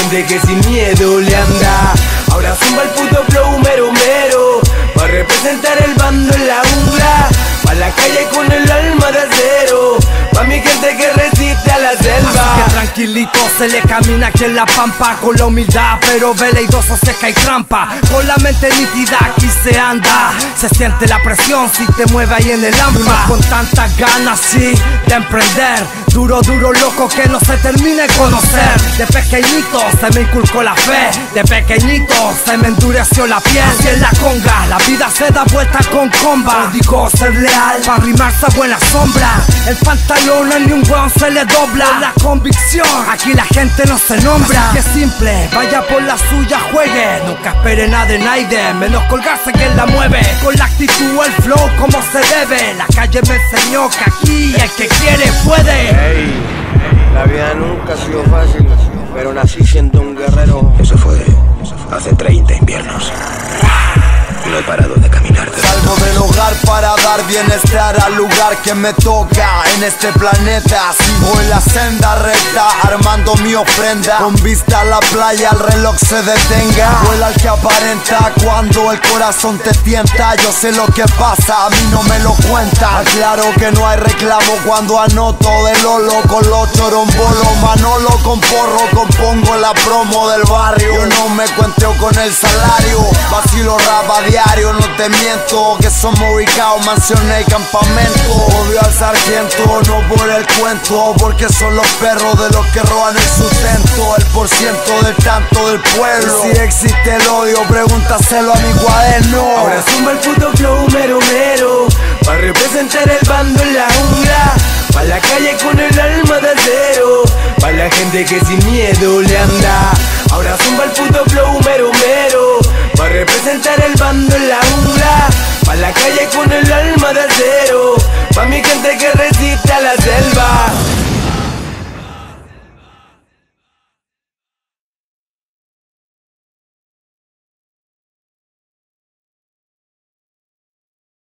gente que sin miedo le anda. Ahora zumba el puto flow mero mero, pa' representar el bando en la jungla, pa' la calle con el alma de acero, pa' mi gente que resiste a la selva. Así que tranquilito se le camina aquí en la pampa, con la humildad pero veleidoso seca y trampa. Con la mente nítida aquí se anda, se siente la presión si te mueve ahí en el hampa. Con tantas ganas sí de emprender, duro duro loco que no se termina de conocer. De pequeñito se me inculcó la fe, de pequeñito se me endureció la piel. Y en la conga la vida se da vuelta con comba. Digo ser leal pa' rimarse a buena sombra. El pantalón a ni un hueón se le dobla. Con la convicción aquí la gente no se nombra. Así que simple, vaya por la suya, juegue. Nunca espere nada de nadie, menos colgarse que la mueve. Con la actitud, el flow como se debe. La calle me enseñó que aquí el que quiere puede. Hey, la vida nunca ha sido fácil, pero nací siendo un guerrero. Eso fue hace 30 inviernos. No he parado de caminar. Salgo del hogar para dar bienestar al lugar que me toca en este planeta. Sigo en la senda recta, armando mi ofrenda. Con vista a la playa, el reloj se detenga. Vuela el que aparenta cuando el corazón te tienta. Yo sé lo que pasa, a mí no me lo cuentan. Claro que no hay reclamo cuando anoto de Lolo con los chorombolo. Manolo con porro, compongo la promo del barrio. Yo no me cuenteo con el salario, vacilo rap a diario, no te miento, que somos ubicados, mansiones y campamentos. Odio al sargento, no por el cuento, porque son los perros de los que roban el sustento. El % del tanto del pueblo. Si existe el odio, pregúntaselo a mi cuaderno. Ahora zumba el puto flow mero mero, pa' representar el bando en la jungla, pa' la calle con el alma de acero, pa' la gente que sin miedo le anda. Ahora zumba el puto flow mero mero, pa' representar el bando en la jungla, pa' la calle con el alma de acero, pa' mi gente que